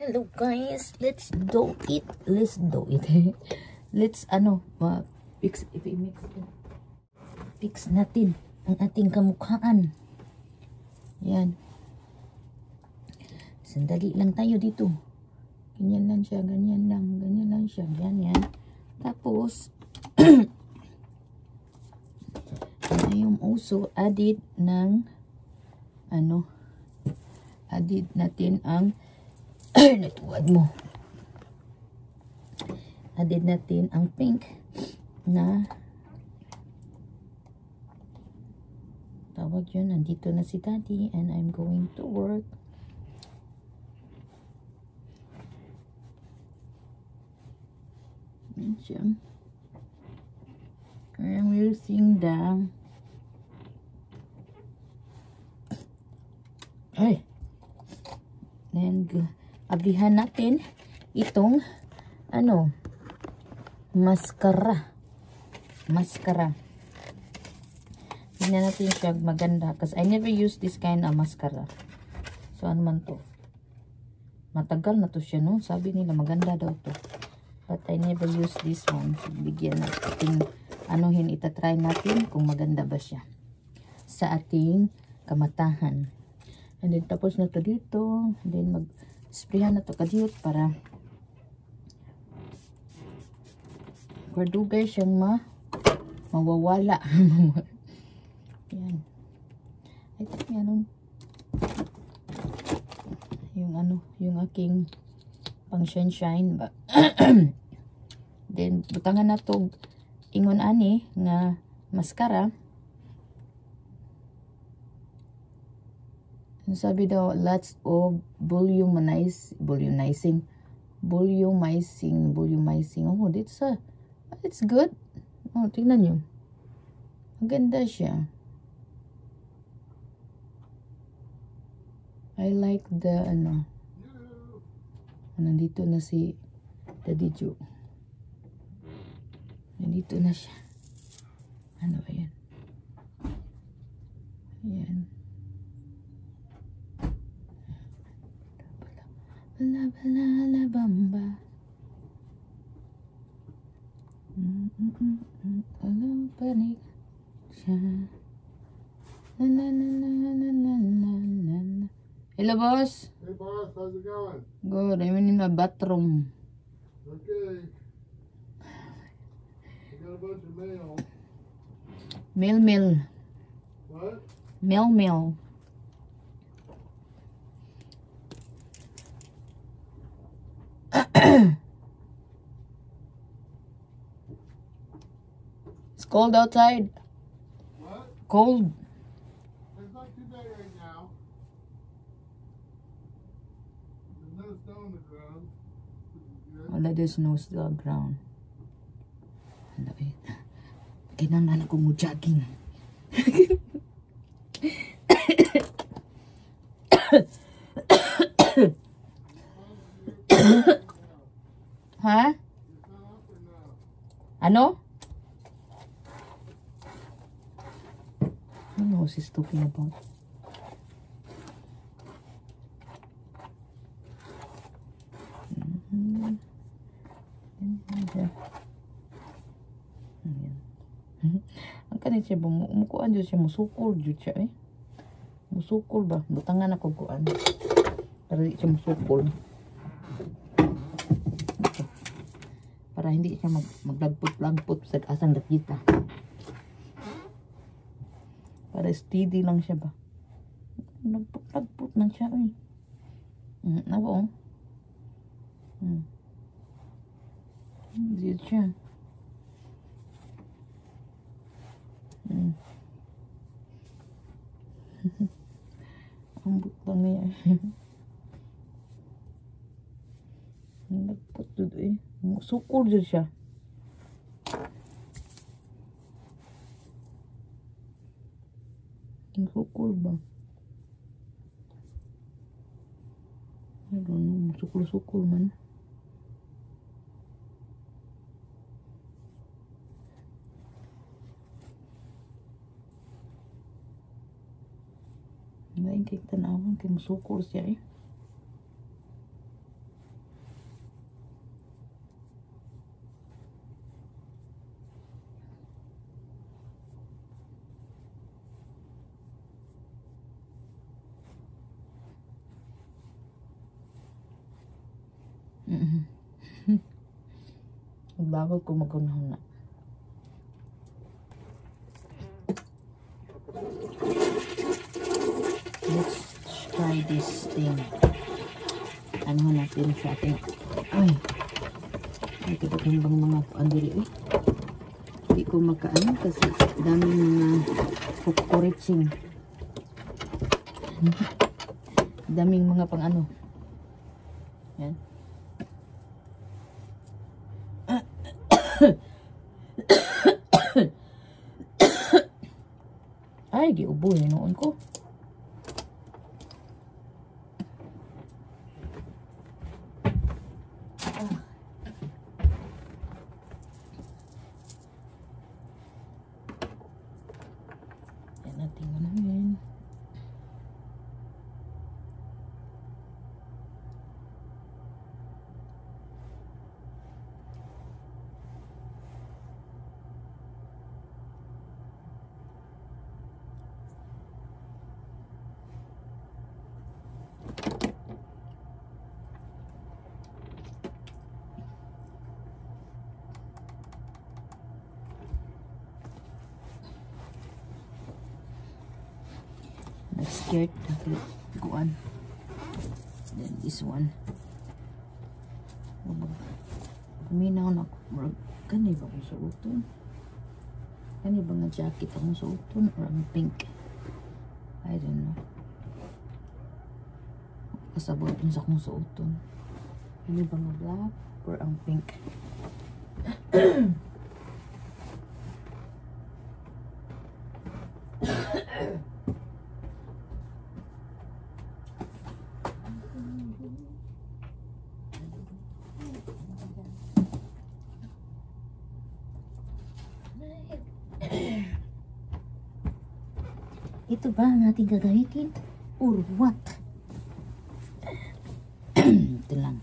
Hello guys, let's do it. Let's do it. Let's fix if I mix it. Fix natin ang ating kamukhaan. Yan. Sandali lang tayo dito. Ganyan lang siya, ganyan lang siya, ganyan. Tapos yung uso added ng added natin ang natuwad mo. Added natin ang pink na tawag yun. Nandito na si Daddy and I'm going to work. Yan siya. I'm using the then abihan natin itong mascara. Tingnan natin siya maganda kasi I never use this kind of mascara. So ano man to, matagal na to siya, no? Sabi nila maganda daw to, but I never use this one. So bigyan natin itatry natin kung maganda ba siya sa ating kamatahan. And then tapos na to dito. And then mag-sprayan na to kadiyot para dugay siyang mawawala. Yan. I think yan yung aking pang shine ba. Then butangan na to ingon ani nga mascara. Sabi daw lots of volumizing. Oh, it's good. Oh, tingnan nyo. Maganda siya. I like the nandito na si Daddy Joe. Nandito na siya. Ano ba yan? Ayan. La bamba. Alam panig siya. La. Hello boss. Hey boss, how's it going? Good. I'm in my bathroom. Okay. I got a bunch of mail. Mail. What? Mail. It's cold outside. What? Cold. It's not too bad right now. There's no snow on the ground. Wala, there's no still ground. Kailangan ako mo jogging. Ha? Ano? I don't know what she's talking about. Ang kanit siya, umukuan dyan siya, musukol dyan siya musukol ba? Butangan ako kuan para di siya musukol, para hindi siya maglagpot sa asang dakita, para steady lang siya ba. Lagpot man siya ako dito siya. Ambot lang niya. Nagpot doon sukol dyan siya. Ang sukol ba? I don't know, sukol man. Ngayon kay tanawan kay musukol siya Bago ko magunahon na. Let's try this thing. Ano natin sa ating... Ay! Ay, kapag bang mga andiri eh. Hindi ko makaano kasi daming mga kukuritsing. Daming mga pang ano. Yan. Ay, giubo yun noon ko. Yan natin mo namin. Skirt kuan, then this one kuminaw na kani ba kung suoton, kani ba nga jacket akong suoton or ang pink, I don't know, kasabot sa akong suoton, kani ba nga black or ang pink. Ito ba ang ating gagamitin? Or what? Ito lang.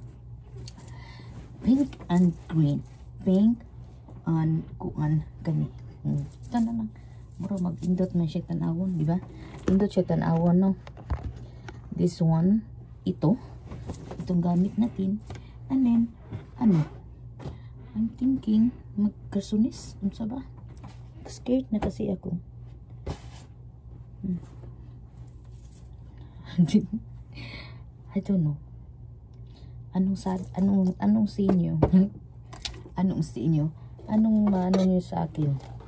Pink and green. Pink and kuan kani. Ito na lang. Bro, mag-indot man siya tanawon, di ba? Indot siya tanawon, no? This one, ito. Itong gamit natin. And then, ano? I'm thinking, magkasunis. Unsa ba? Scared na kasi ako. I don't know. Anong sa inyo? Anong sa inyo? Anong niyo sa akin?